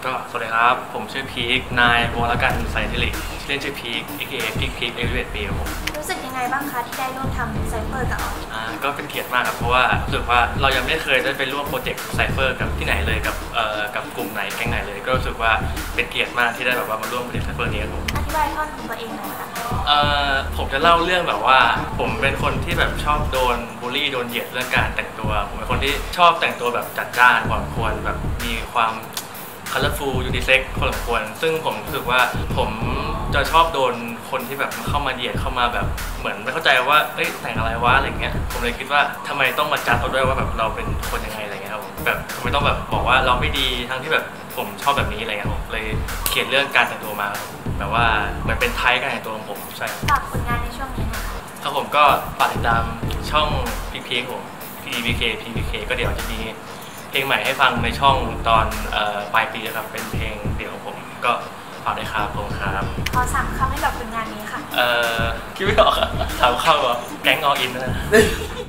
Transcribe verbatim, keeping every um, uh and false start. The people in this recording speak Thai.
ก็สวัสดีครับผมชื่อพีคนายวรกันไซทิลิกชื่อเล่นชื่อพีค เอ เค เอ พีคพีคเอลิเวตปีครับผมรู้สึกยังไงบ้างคะที่ได้ร่วมทำไซเฟอร์กับเราอ่าก็เป็นเกียรติมากครับเพราะว่ารู้สึกว่าเรายังไม่เคยได้ไปร่วมโปรเจกต์ไซเฟอร์กับที่ไหนเลยกับเอ่อกับกลุ่มไหนแก๊งไหนเลยก็รู้สึกว่าเป็นเกียรติมากที่ได้แบบว่ามาร่วมโปรเจกต์ไซเฟอร์นี้ครับผมอธิบายท่อนของตัวเองหน่อยค่ะเอ่อผมจะเล่าเรื่องแบบว่าผมเป็นคนที่แบบชอบโดนบูลลี่โดนเหยียดเรื่องการแต่งตัวผมเป็นคนที่ชอบแต่งตัวแบบจัดจ้านพอสมควรแบบมีความcolorful unisex พอสมควรซึ่งผมรู้สึกว่าผมจะชอบโดนคนที่แบบเข้ามาเหยียดเข้ามาแบบเหมือนไม่เข้าใจว่าเอ้ยแต่งอะไรวะอะไรเงี้ยผมเลยคิดว่าทำไมต้องมาจัดเอาด้วยว่าแบบเราเป็นคนยังไงอะไรเงี้ยครับแบบทำไมต้องแบบบอกว่าเราไม่ดีทั้งที่แบบผมชอบแบบนี้อะไรเงี้ยผมเลยเขียนเรื่องการแต่งตัวมาแบบว่าเหมือนเป็นไทป์การแต่งตัวของผมใช่ฝากผลงานในช่วงนี้นะคะครับผมก็ฝากติดตามช่อง พี พี ผม พี พี เค พี พี เค ก็เดี๋ยวจะมีเพลงใหม่ให้ฟังในช่องตอนปลายปีนะครับเป็นเพลงเดี่ยวของผมก็ฝากด้วยครับผมครับขอสามคำให้กับผลงานนี้ค่ะเอ่อคิดไม่ออกอะถามเข้าว่าแก๊งอออินนะ